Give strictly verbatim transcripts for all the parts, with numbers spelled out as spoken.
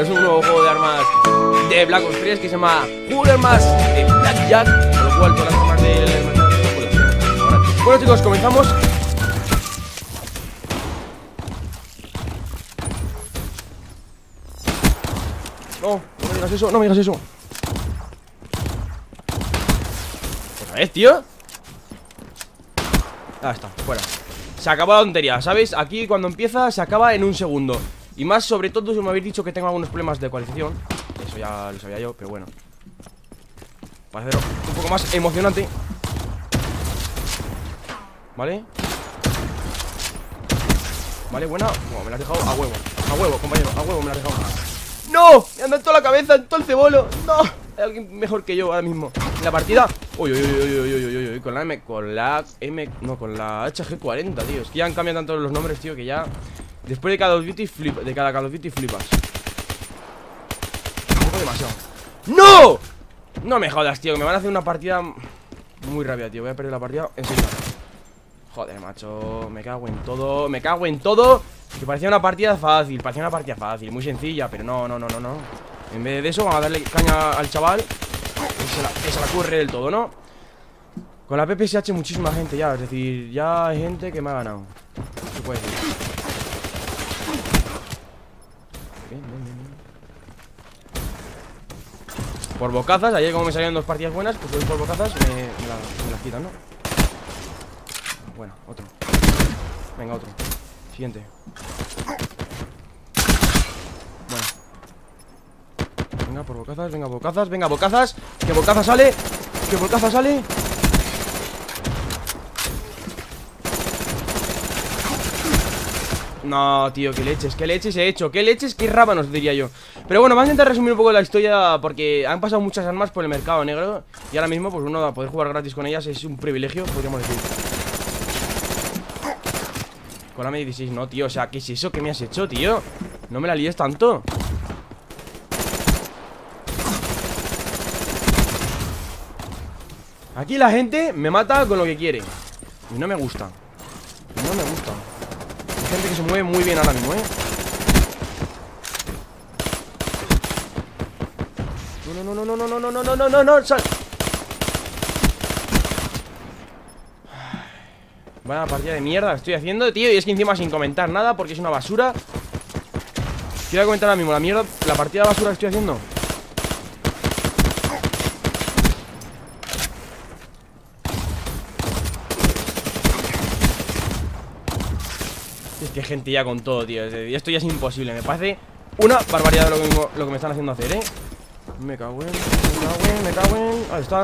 pero es un nuevo juego de armas de Black Ops tres que se llama Juego de Armas de Blackjack, con lo cual todas las armas de... Bueno chicos, comenzamos. No, no me digas eso, no me digas eso. ¿Otra vez, tío? Ah, está, fuera. Se acabó la tontería, ¿sabéis? Aquí cuando empieza se acaba en un segundo. Y más sobre todo si me habéis dicho que tengo algunos problemas de ecualización. Eso ya lo sabía yo, pero bueno, para hacerlo un poco más emocionante. Vale. Vale, buena. Oh, me la has dejado a huevo. A huevo, compañero, a huevo me la has dejado. ¡No! Me han dado en toda la cabeza, en todo el cebolo. ¡No! Hay alguien mejor que yo ahora mismo en la partida. Uy, uy, uy, uy, uy, uy, uy, uy. Con la M, con la M, no, con la H G cuarenta, tío. Es que ya han cambiado tanto los nombres, tío, que ya después de cada Call of Duty flip, de cada Call of Duty flipas. Un poco demasiado. ¡No! No me jodas, tío, que me van a hacer una partida muy rápida, tío. Voy a perder la partida en serio. Joder, macho, me cago en todo. Me cago en todo. Que parecía una partida fácil, parecía una partida fácil, muy sencilla, pero no, no, no, no, no. En vez de eso, vamos a darle caña al chaval. Que se la, que se la curre del todo, ¿no? Con la P P S H muchísima gente ya, es decir, ya hay gente que me ha ganado. ¿Qué puede decir? Bien, bien, bien, bien. Por bocazas, ayer como me salían dos partidas buenas, pues hoy por bocazas me, me, la, me las quitan, ¿no? Bueno, otro. Venga, otro. Siguiente. Bueno. Venga, por bocazas, venga, bocazas, venga, bocazas. Que bocazas sale. Que bocazas sale. No, tío, qué leches, qué leches he hecho. Qué leches, qué rábanos, diría yo. Pero bueno, vamos a intentar resumir un poco la historia, porque han pasado muchas armas por el mercado negro. Y ahora mismo, pues uno, poder jugar gratis con ellas es un privilegio, podríamos decir. Con la M dieciséis, no, tío, o sea, ¿qué es eso que me has hecho, tío? No me la líes tanto. Aquí la gente me mata con lo que quiere. Y no me gusta. Y no me gusta. Hay gente que se mueve muy bien ahora mismo, ¿eh? No, no, no, no, no, no, no, no, no, no, no, no, sal. Vaya partida de mierda que estoy haciendo, tío. Y es que encima sin comentar nada, porque es una basura. Quiero comentar ahora mismo la mierda, la partida de basura que estoy haciendo. Es que gente ya con todo, tío. Esto ya es imposible, me parece una barbaridad lo que, lo que me están haciendo hacer, ¿eh? Me cago en, me cago en, me cago en. Ahí están.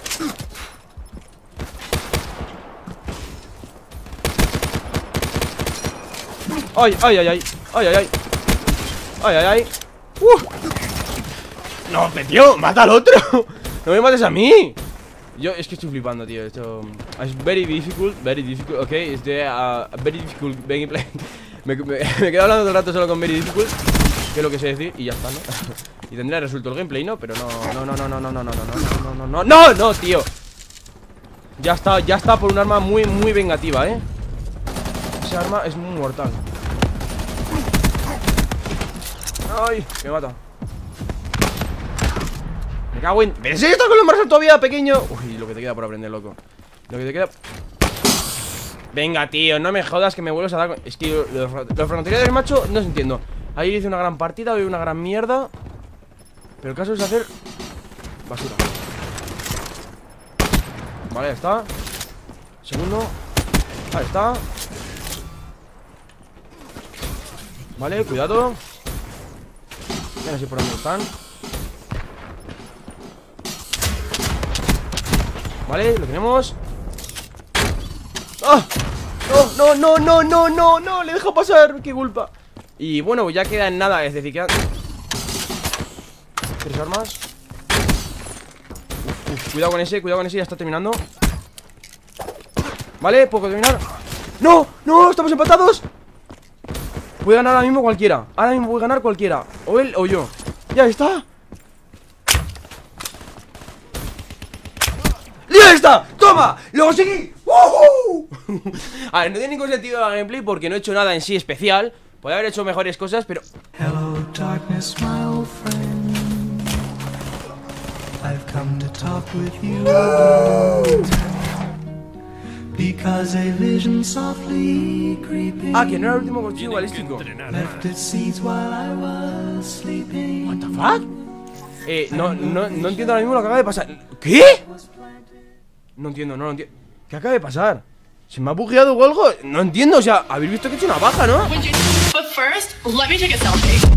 Ay, ay, ay, ay, ay, ay, ay, ay, ay, ay. Uh. No, tío, mata al otro. No me mates a mí. Yo es que estoy flipando, tío. Esto es very difficult, very difficult, ok. Es de uh, very difficult gameplay. me, me, me quedo hablando todo el rato solo con very difficult, que es lo que sé decir, y ya está, ¿no? Y tendría resuelto el gameplay, ¿no? Pero no, no, no, no, no, no, no, no, no, no, no, no, no, no, tío. Ya está, ya está por un arma muy, muy vengativa, ¿eh? Esa arma es muy mortal. Ay, me mata. Me cago en... ¿Ves esto con los marcial todavía, pequeño? Uy, lo que te queda por aprender, loco. Lo que te queda... Venga, tío, no me jodas que me vuelves a dar con... Es que los, los francotiradores, macho, no os entiendo. Ahí hice una gran partida, hoy una gran mierda. Pero el caso es hacer... basura. Vale, ahí está. Segundo. Ahí está. Vale, cuidado. No sé por dónde están. Vale, lo tenemos. ¡Ah! No, no, no, no, no, no, no. Le dejo pasar, qué culpa. Y bueno, ya queda en nada, es decir, quedan tres armas. Uf, uf, cuidado con ese, cuidado con ese, ya está terminando. Vale, puedo terminar. ¡No! ¡No! ¡Estamos empatados! Puede ganar ahora mismo cualquiera. Ahora mismo puede ganar cualquiera. O él o yo. ¡Ya está! ¡Ya está! ¡Toma! ¡Lo conseguí! ¡Woohoo! A ver, no tiene ningún sentido la gameplay porque no he hecho nada en sí especial. Podría haber hecho mejores cosas, pero... Hello. of darkness, my old friend. I've come to talk with you about because a vision softly creeping. Ah, que no era el último cuchillo balístico. Left its seeds while I was sleeping. What the fuck? Eh, no, no, no entiendo ahora mismo lo que acaba de pasar. ¿Qué? No entiendo, no lo entiendo. ¿Qué acaba de pasar? ¿Se me ha bugueado o algo? No entiendo, o sea, habéis visto que he hecho una baja, ¿no? But first, let me take a selfie.